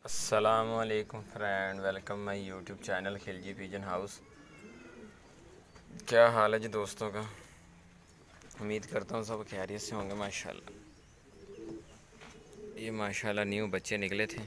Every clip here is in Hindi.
अस्सलामुअलैकुम friend, welcome my YouTube channel Khilji pigeon house. क्या हाल है जी दोस्तों का? उम्मीद करता हूँ सब खैरियत से होंगे माशाल्लाह। ये माशाल्लाह न्यू बच्चे निकले थे,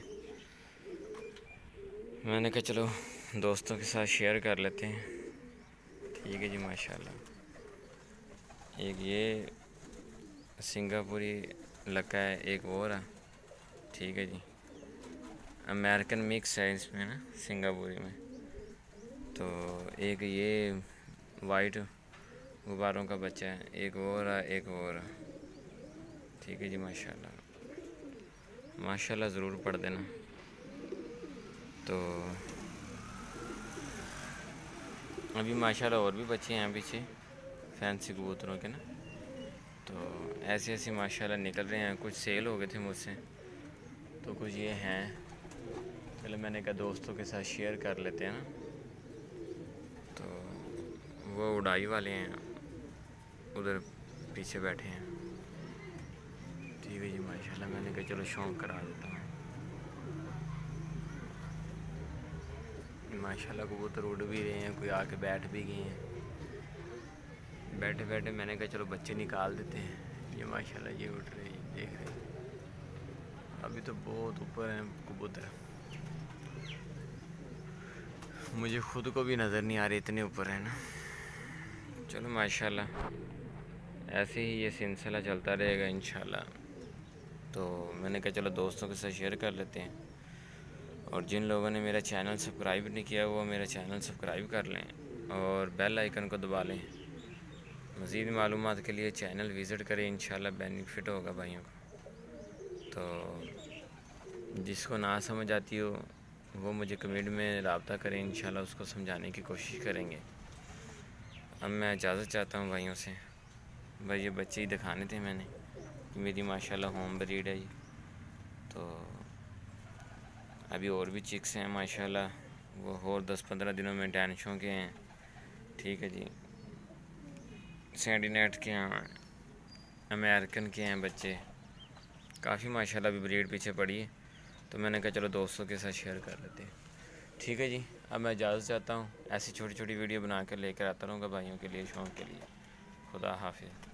मैंने कहा चलो दोस्तों के साथ शेयर कर लेते हैं। ठीक है जी माशाल्लाह। एक ये सिंगापुरी लका है, एक और है। ठीक है जी, अमेरिकन मिक्स है इसमें ना, सिंगापुरी में। तो एक ये वाइट गुब्बारों का बच्चा है, एक और है, एक और है। ठीक है जी माशाल्लाह। माशाल्लाह ज़रूर पढ़ देना। तो अभी माशाल्लाह और भी बच्चे हैं पीछे फैंसी कबूतरों के ना। तो ऐसे ऐसे माशाल्लाह निकल रहे हैं। कुछ सेल हो गए थे मुझसे, तो कुछ ये हैं। चलो मैंने कहा दोस्तों के साथ शेयर कर लेते हैं ना। तो वो उड़ाई वाले हैं, उधर पीछे बैठे हैं। ठीक है जी माशाल्लाह, मैंने कहा चलो शौक़ करा देता हूँ। माशाल्लाह कबूतर उड़ भी रहे हैं, कोई आके बैठ भी गए हैं। बैठे बैठे मैंने कहा चलो बच्चे निकाल देते हैं। ये माशाल्लाह ये उड़ रहे हैं, देख रहे हैं। अभी तो बहुत ऊपर हैं कबूतर, मुझे ख़ुद को भी नज़र नहीं आ रही, इतने ऊपर है ना। चलो माशाल्लाह ऐसे ही ये सिलसिला चलता रहेगा इंशाल्लाह। तो मैंने कहा चलो दोस्तों के साथ शेयर कर लेते हैं। और जिन लोगों ने मेरा चैनल सब्सक्राइब नहीं किया वो मेरा चैनल सब्सक्राइब कर लें और बेल आइकन को दबा लें। मज़ीद मालूमात के लिए चैनल विज़िट करें, इंशाल्लाह बेनिफिट होगा भाइयों को। तो जिसको ना समझ आती हो वो मुझे कमेंट में रब्ता करें, इंशाल्लाह उसको समझाने की कोशिश करेंगे। अब मैं इजाज़त चाहता हूँ भाइयों से। भाई ये बच्चे ही दिखाने थे मैंने, मेरी माशाल्लाह होम ब्रीड है ये। तो अभी और भी चिक्स हैं माशाल्लाह, वो और 10-15 दिनों में डैनिशों के हैं। ठीक है जी, सैंडीनेट के हैं, अमेरिकन के हैं बच्चे काफ़ी माशाल्लाह। अभी ब्रीड पीछे पड़ी है, तो मैंने कहा चलो दोस्तों के साथ शेयर कर लेते हैं। ठीक है जी, अब मैं इजाज़त चाहता हूँ। ऐसी छोटी छोटी वीडियो बना कर लेकर आता रहूँगा भाइयों के लिए, शौक़ के लिए। खुदा हाफिज़।